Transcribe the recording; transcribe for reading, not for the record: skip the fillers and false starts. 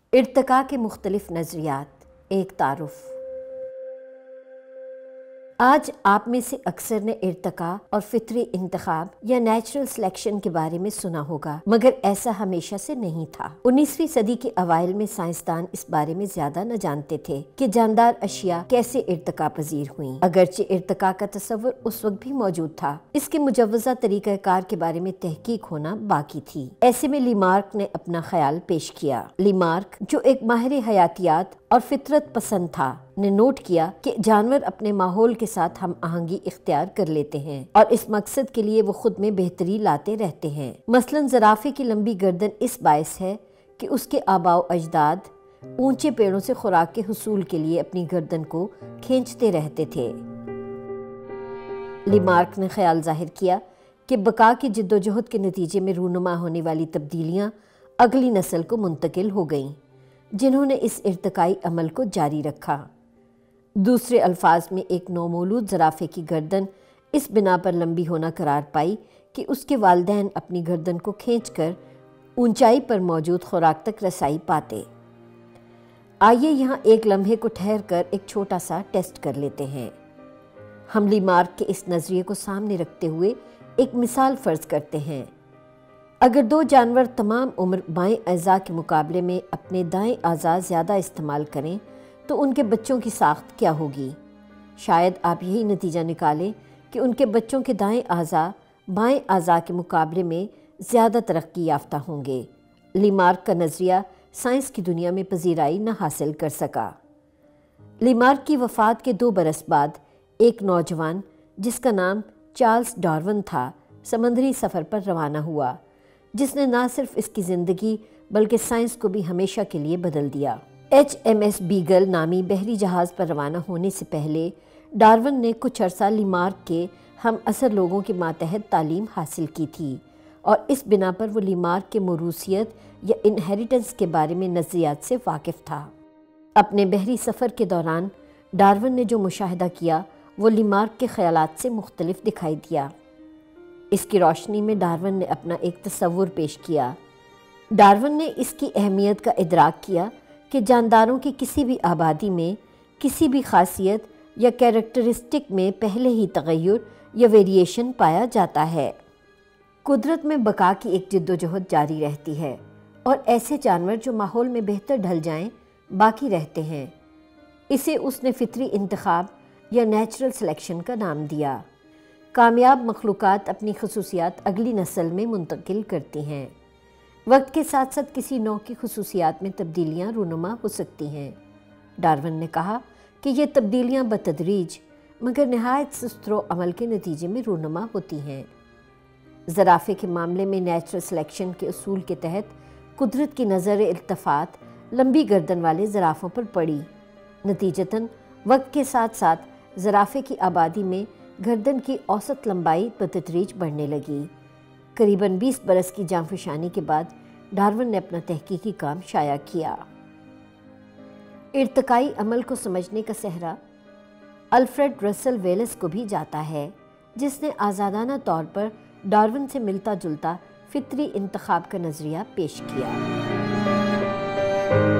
ارتقاء کے مختلف نظریات، ایک تعارف۔ آج آپ میں سے اکثر نے ارتقاء اور فطری انتخاب یا نیچرل سلیکشن کے بارے میں سنا ہوگا، مگر ایسا ہمیشہ سے نہیں تھا۔ 19ویں صدی کے اوائل میں سائنسدان اس بارے میں زیادہ نہ جانتے تھے کہ جاندار اشیاء کیسے ارتقاء پذیر ہوئیں، اگرچہ ارتقاء کا تصور اس وقت بھی موجود تھا، اس کے مجوزہ طریقہ کار کے بارے میں تحقیق ہونا باقی تھی۔ ایسے میں لیمارک نے اپنا خیال پیش کیا۔ لیمارک، جو ایک ماہر حیاتیات اور فطرت پسند تھا، نے نوٹ کیا کہ جانور اپنے ماحول کے ساتھ ہم آہنگی اختیار کر لیتے ہیں اور اس مقصد کے لیے وہ خود میں بہتری لاتے رہتے ہیں۔ مثلاً زرافے کی لمبی گردن اس باعث ہے کہ اس کے آباء و اجداد اونچے پیڑوں سے خوراک کے حصول کے لیے اپنی گردن کو کھینچتے رہتے تھے۔ لیمارک نے خیال ظاہر کیا کہ بقا کی جدوجہد کے نتیجے میں رونما ہونے والی تبدیلیاں اگلی نسل کو منتقل ہو گئیں، جنہوں نے اس ارتقائی عمل کو جاری رکھا۔ دوسرے الفاظ میں ایک نومولود زرافے کی گردن اس بنا پر لمبی ہونا قرار پائی کہ اس کے والدین اپنی گردن کو کھینچ کر اونچائی پر موجود خوراک تک رسائی پاتے۔ آئیے یہاں ایک لمحے کو ٹھہر کر ایک چھوٹا سا ٹیسٹ کر لیتے ہیں۔ ہم لیمارک کے اس نظریے کو سامنے رکھتے ہوئے ایک مثال فرض کرتے ہیں۔ اگر دو جانور تمام عمر بائیں اعضاء کے مقابلے میں اپنے دائیں اعضاء زیادہ استعمال کریں تو ان کے بچوں کی ساخت کیا ہوگی؟ شاید آپ یہی نتیجہ نکالیں کہ ان کے بچوں کے دائیں اعضاء بائیں اعضاء کے مقابلے میں زیادہ ترقی یافتہ ہوں گے۔ لیمارک کا نظریہ سائنس کی دنیا میں پذیرائی نہ حاصل کر سکا۔ لیمارک کی وفات کے 2 برس بعد ایک نوجوان جس کا نام چارلس ڈارون تھا سمندری سفر پر روانہ ہوا، جس نے نہ صرف اس کی زندگی بلکہ سائنس کو بھی ہمیشہ کے لیے بدل دیا۔ HMS بیگل نامی بحری جہاز پر روانہ ہونے سے پہلے ڈارون نے کچھ عرصہ لیمارک کے ہم عصر لوگوں کے ماتحت تعلیم حاصل کی تھی اور اس بنا پر وہ لیمارک کے موروثیت یا انہیریٹنس کے بارے میں نظریات سے واقف تھا۔ اپنے بحری سفر کے دوران ڈارون نے جو مشاہدہ کیا وہ لیمارک کے خیالات سے مختلف دکھائی دیا۔ اس کی روشنی میں ڈارون نے اپنا ایک تصور پیش کیا۔ ڈارون نے اس کی اہمیت کا ادراک کیا کہ جانداروں کی کسی بھی آبادی میں کسی بھی خاصیت یا کیریکٹرسٹک میں پہلے ہی تغیر یا ویریشن پایا جاتا ہے۔ قدرت میں بقا کی ایک جدوجہد جاری رہتی ہے اور ایسے جانور جو ماحول میں بہتر ڈھل جائیں باقی رہتے ہیں۔ اسے اس نے فطری انتخاب یا نیچرل سلیکشن کا نام دیا۔ کامیاب مخلوقات اپنی خصوصیات اگلی نسل میں منتقل کرتی ہیں۔ وقت کے ساتھ ساتھ کسی نوع کی خصوصیات میں تبدیلیاں رونما ہو سکتی ہیں۔ ڈارون نے کہا کہ یہ تبدیلیاں بتدریج مگر نہایت سست و عمل کے نتیجے میں رونما ہوتی ہیں۔ زرافے کے معاملے میں نیچرل سلیکشن کے اصول کے تحت قدرت کی نظر التفات لمبی گردن والے زرافوں پر پڑی۔ نتیجتاً وقت کے ساتھ ساتھ زرافے کی آبادی میں گردن کی اوسط لمبائی بتدریج بڑھنے لگی۔ قریباً 20 برس کی جانفشانی کے بعد ڈارون نے اپنا تحقیقی کام شائع کیا۔ ارتقائی عمل کو سمجھنے کا سہرا الفریڈ رسل ویلس کو بھی جاتا ہے، جس نے آزادانہ طور پر ڈارون سے ملتا جلتا فطری انتخاب کا نظریہ پیش کیا۔